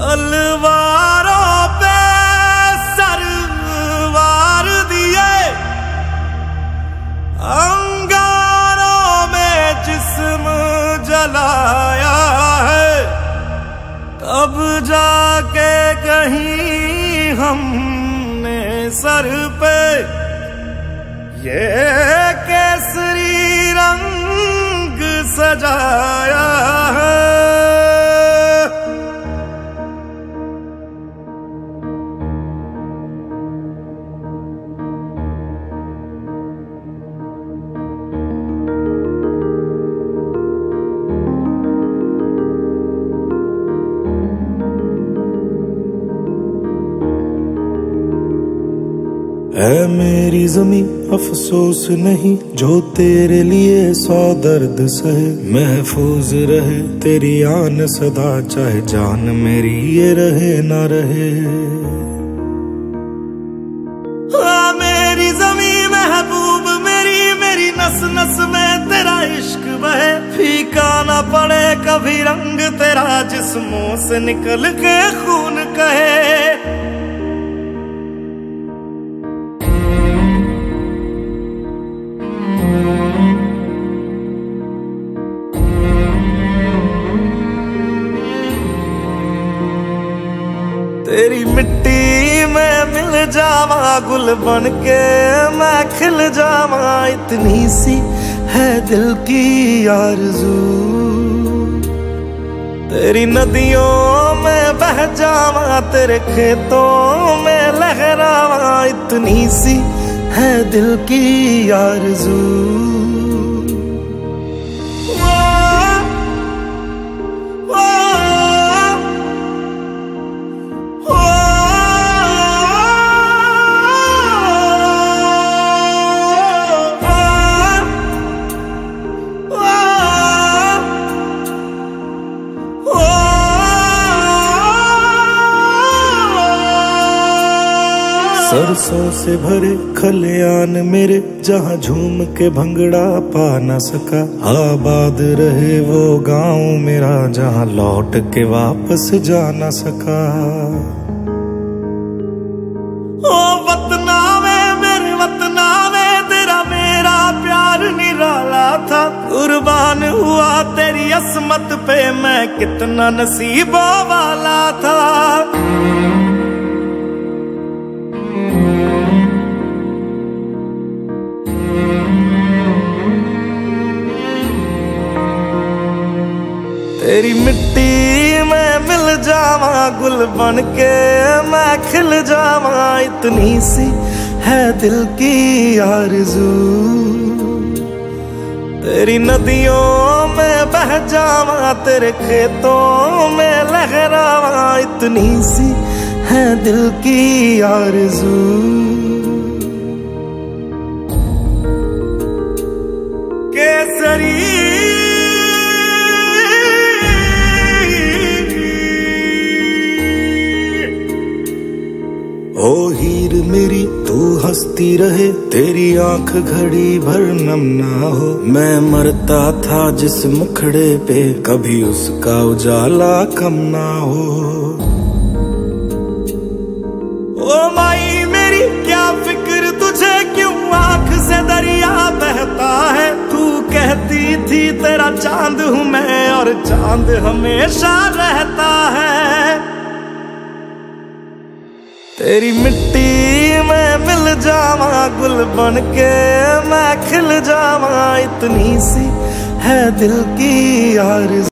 तलवारों पे सरवार दिए, अंगारों में जिस्म जलाया है, तब जाके कहीं हमने सर पे ये केसरी रंग सजाया है। है मेरी जमी अफसोस नहीं, जो तेरे लिए 100 दर्द सहे। महफूज रहे तेरी आन सदा, चाहे जान मेरी ये रहे ना रहे। मेरी जमी महबूब मेरी, मेरी नस नस में तेरा इश्क बहे। फीका ना पड़े कभी रंग तेरा, जिस्मों से निकल के खून कहे। तेरी मिट्टी में मिल जावा, गुल बन के मैं खिल जावा। इतनी सी है दिल की आरज़ू, तेरी नदियों में बह जावा, तेरे खेतों में लहरावा। इतनी सी है दिल की आरज़ू। सरसों से भरे खलियान मेरे, जहाँ झूम के भंगड़ा पा न सका। आबाद रहे वो गांव मेरा, जहाँ लौट के वापस जा न सका। ओ वतना में मेरे वतना में, तेरा मेरा प्यार निराला था। कुर्बान हुआ तेरी असमत पे, मैं कितना नसीबों वाला था। तेरी मिट्टी में मिल जावा, गुल बन के मैं खिल जावा। इतनी सी है दिल की आरज़ू, तेरी नदियों में बह जावा, तेरे खेतों में लहरावा। इतनी सी है दिल की आरज़ू। केसरी ओ हीर मेरी तू हंसती रहे, तेरी आंख घड़ी भर नम ना हो। मैं मरता था जिस मुखड़े पे, कभी उसका उजाला कम ना हो। ओ माई मेरी क्या फिक्र तुझे, क्यों आंख से दरिया बहता है। तू कहती थी तेरा चांद हूँ मैं, और चांद हमेशा रहता है। तेरी मिट्टी में मिल जावा, गुल बन के मैं खिल जावा। इतनी सी है दिल की आरज़ू।